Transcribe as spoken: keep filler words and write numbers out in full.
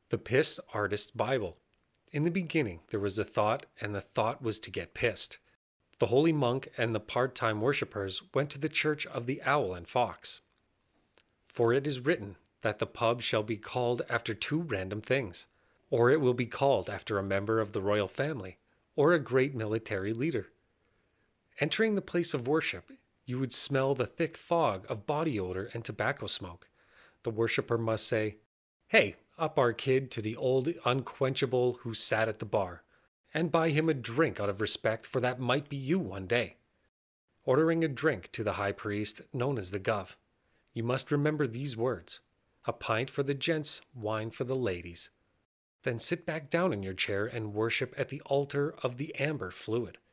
The Piss Artist Bible. In the beginning, there was a thought, and the thought was to get pissed. The holy monk and the part time worshippers went to the church of the Owl and Fox. For it is written that the pub shall be called after two random things, or it will be called after a member of the royal family, or a great military leader. Entering the place of worship, you would smell the thick fog of body odor and tobacco smoke. The worshipper must say, "Hey, up our kid to the old unquenchable who sat at the bar," and buy him a drink out of respect, for that might be you one day. Ordering a drink to the high priest, known as the Gov, you must remember these words: a pint for the gents, wine for the ladies. Then sit back down in your chair and worship at the altar of the amber fluid.